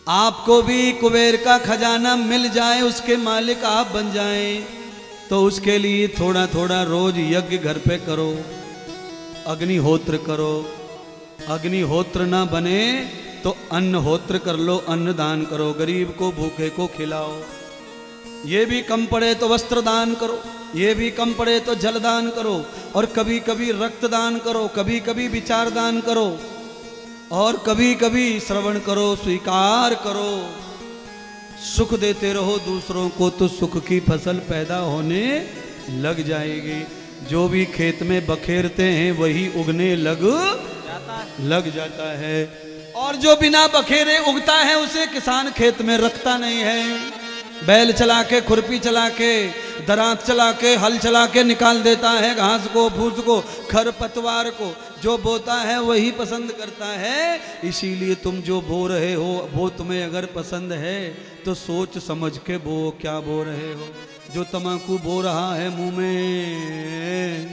आपको भी कुबेर का खजाना मिल जाए, उसके मालिक आप बन जाएं, तो उसके लिए थोड़ा थोड़ा रोज यज्ञ घर पे करो, अग्निहोत्र करो। अग्निहोत्र ना बने तो अन्नहोत्र कर लो, अन्न दान करो, गरीब को भूखे को खिलाओ। ये भी कम पड़े तो वस्त्र दान करो, ये भी कम पड़े तो जल दान करो, और कभी कभी रक्त दान करो, कभी कभी विचार दान करो, और कभी कभी श्रवण करो, स्वीकार करो। सुख देते रहो दूसरों को तो सुख की फसल पैदा होने लग जाएगी। जो भी खेत में बखेरते हैं वही उगने लग जाता है, और जो बिना बखेरे उगता है उसे किसान खेत में रखता नहीं है। बैल चला के, खुरपी चला के, दरांत चला के, हल चला के निकाल देता है घास को, फूस को, खरपतवार को। जो बोता है वही पसंद करता है। इसीलिए तुम जो बो रहे हो वो तुम्हें अगर पसंद है तो सोच समझ के बो, क्या बो रहे हो। जो तम्बाकू बो रहा है मुंह में,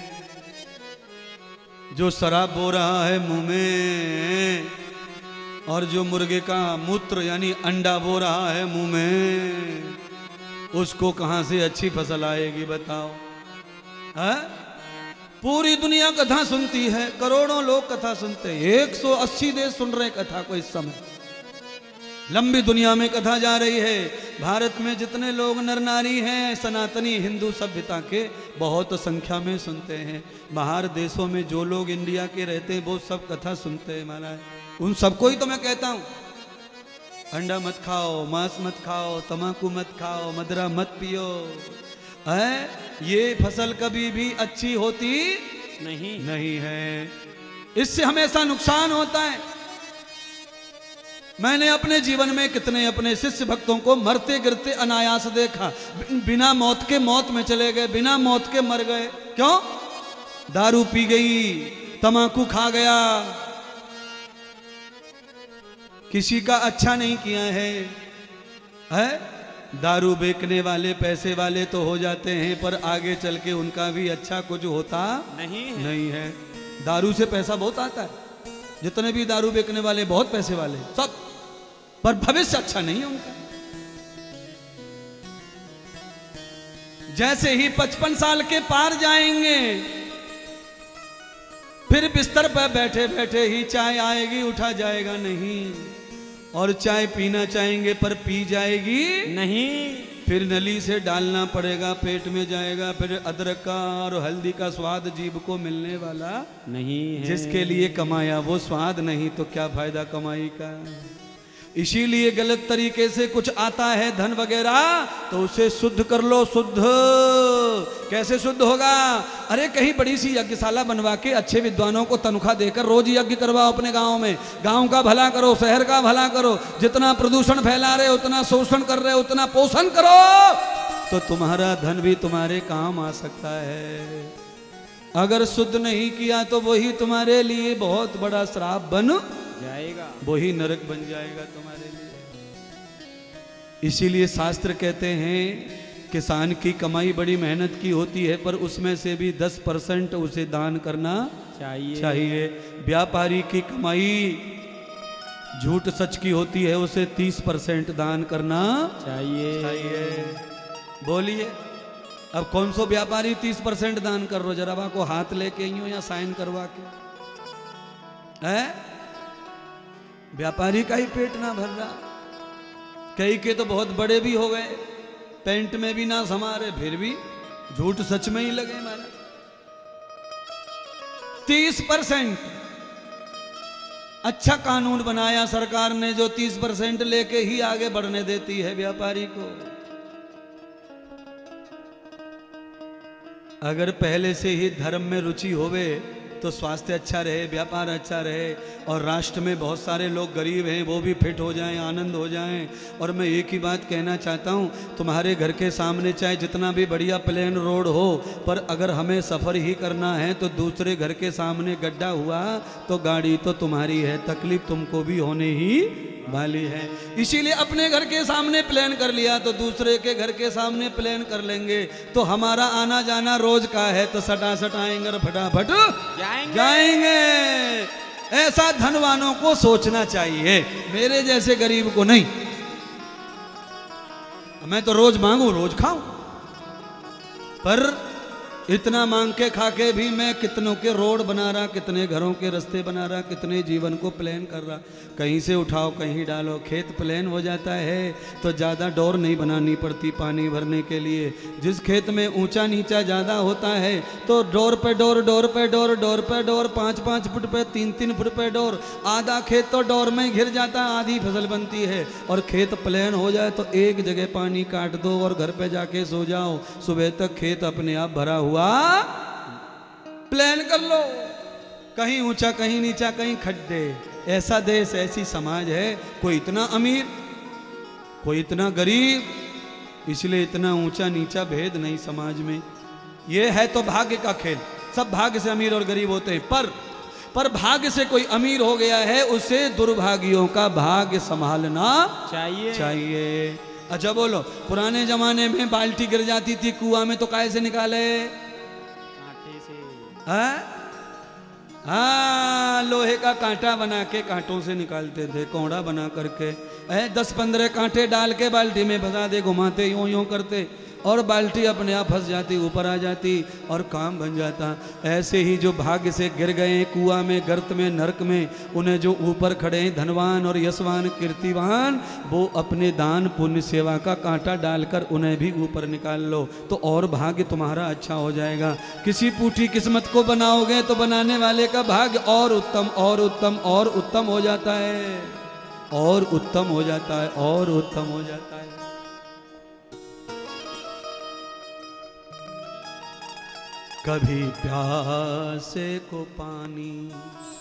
जो शराब बो रहा है मुंह में, और जो मुर्गे का मूत्र यानी अंडा बो रहा है मुंह में, उसको कहां से अच्छी फसल आएगी बताओ? है? पूरी दुनिया कथा सुनती है, करोड़ों लोग कथा सुनते हैं, 180 देश सुन रहे कथा को इस समय। लंबी दुनिया में कथा जा रही है। भारत में जितने लोग नर नारी हैं सनातनी हिंदू सभ्यता के, बहुत संख्या में सुनते हैं। बाहर देशों में जो लोग इंडिया के रहते हैं वो सब कथा सुनते हैं महाराज। उन सबको ही तो मैं कहता हूं, अंडा मत खाओ, मांस मत खाओ, तम्बाकू मत खाओ, मदरा मत पियो। है? ये फसल कभी भी अच्छी होती नहीं है। इससे हमेशा नुकसान होता है। मैंने अपने जीवन में कितने अपने शिष्य भक्तों को मरते गिरते अनायास देखा, बिना मौत के मौत में चले गए, बिना मौत के मर गए। क्यों? दारू पी गई, तम्बाकू खा गया, किसी का अच्छा नहीं किया है? दारू बेचने वाले पैसे वाले तो हो जाते हैं, पर आगे चल के उनका भी अच्छा कुछ होता नहीं है। दारू से पैसा बहुत आता है, जितने भी दारू बेचने वाले बहुत पैसे वाले सब, पर भविष्य अच्छा नहीं है उनका। जैसे ही 55 साल के पार जाएंगे, फिर बिस्तर पर बैठे बैठे ही चाय आएगी, उठा जाएगा नहीं, और चाय पीना चाहेंगे पर पी जाएगी नहीं। फिर नली से डालना पड़ेगा, पेट में जाएगा, फिर अदरक का और हल्दी का स्वाद जीभ को मिलने वाला नहीं है। जिसके लिए कमाया वो स्वाद नहीं तो क्या फायदा कमाई का। इसीलिए गलत तरीके से कुछ आता है धन वगैरह तो उसे शुद्ध कर लो। शुद्ध कैसे शुद्ध होगा? अरे कहीं बड़ी सी यज्ञशाला बनवा के अच्छे विद्वानों को तनख्वाह देकर रोज यज्ञ करवाओ अपने गांव में। गांव का भला करो, शहर का भला करो। जितना प्रदूषण फैला रहे, उतना शोषण कर रहे, उतना पोषण करो, तो तुम्हारा धन भी तुम्हारे काम आ सकता है। अगर शुद्ध नहीं किया तो वही तुम्हारे लिए बहुत बड़ा श्राप बन जाएगा, वही नरक बन जाएगा तुम्हारे लिए। इसीलिए शास्त्र कहते हैं किसान की कमाई बड़ी मेहनत की होती है, पर उसमें से भी 10% उसे दान करना चाहिए। व्यापारी की कमाई झूठ सच की होती है, उसे 30% दान करना चाहिए। बोलिए अब कौन सो व्यापारी 30% दान कर रो? जरा बा को हाथ लेके ही हो या साइन करवा के है? व्यापारी का ही पेट ना भर रहा। कई के तो बहुत बड़े भी हो गए, पेंट में भी ना समारे, फिर भी झूठ सच में ही लगे मारा। 30% अच्छा कानून बनाया सरकार ने, जो 30% लेके ही आगे बढ़ने देती है व्यापारी को। अगर पहले से ही धर्म में रुचि होवे तो स्वास्थ्य अच्छा रहे, व्यापार अच्छा रहे, और राष्ट्र में बहुत सारे लोग गरीब हैं वो भी फिट हो जाएं, आनंद हो जाएं। और मैं एक ही बात कहना चाहता हूं, तुम्हारे घर के सामने चाहे जितना भी बढ़िया प्लेन रोड हो, पर अगर हमें सफ़र ही करना है तो दूसरे घर के सामने गड्ढा हुआ तो गाड़ी तो तुम्हारी है, तकलीफ तुमको भी होने ही वाली है। इसीलिए अपने घर के सामने प्लान कर लिया तो दूसरे के घर के सामने प्लान कर लेंगे, तो हमारा आना जाना रोज का है, तो सटासट आएंगे और फटाफट जाएंगे। ऐसा धनवानों को सोचना चाहिए, मेरे जैसे गरीब को नहीं। मैं तो रोज मांगू रोज खाऊं, पर इतना मांग के खा के भी मैं कितनों के रोड बना रहा, कितने घरों के रास्ते बना रहा, कितने जीवन को प्लान कर रहा। कहीं से उठाओ कहीं डालो, खेत प्लान हो जाता है तो ज़्यादा डोर नहीं बनानी पड़ती पानी भरने के लिए। जिस खेत में ऊंचा नीचा ज़्यादा होता है तो डोर पे डोर, डोर पे डोर, डोर पे डोर, 5-5 फुट पे, 3-3 फुट पे डोर। आधा खेत तो डोर में घिर जाता है, आधी फसल बनती है। और खेत प्लान हो जाए तो एक जगह पानी काट दो और घर पे जाके सो जाओ, सुबह तक खेत अपने आप भरा हुआ। प्लान कर लो, कहीं ऊंचा कहीं नीचा कहीं खड्डे। ऐसा देश ऐसी समाज है, कोई इतना अमीर कोई इतना गरीब, इसलिए इतना ऊंचा नीचा भेद नहीं समाज में। ये है तो भाग्य का खेल, सब भाग्य से अमीर और गरीब होते हैं। पर भाग्य से कोई अमीर हो गया है, उसे दुर्भाग्यों का भाग्य संभालना चाहिए। अच्छा बोलो, पुराने जमाने में बाल्टी गिर जाती थी कुआं में तो कैसे निकाले? हाँ, लोहे का कांटा बना के कांटों से निकालते थे, कोड़ा बना करके 10-15 कांटे डाल के बाल्टी में फंसा दे, घुमाते यूं यूं करते और बाल्टी अपने आप फंस जाती, ऊपर आ जाती और काम बन जाता। ऐसे ही जो भाग्य से गिर गए कुआं में, गर्त में, नरक में, उन्हें जो ऊपर खड़े हैं धनवान और यशवान कीर्तिवान, वो अपने दान पुण्य सेवा का कांटा डालकर उन्हें भी ऊपर निकाल लो तो और भाग्य तुम्हारा अच्छा हो जाएगा। किसी पूठी किस्मत को बनाओगे तो बनाने वाले का भाग्य और उत्तम और उत्तम और उत्तम हो जाता है, और उत्तम हो जाता है, और उत्तम हो जाता है। कभी प्यासे को पानी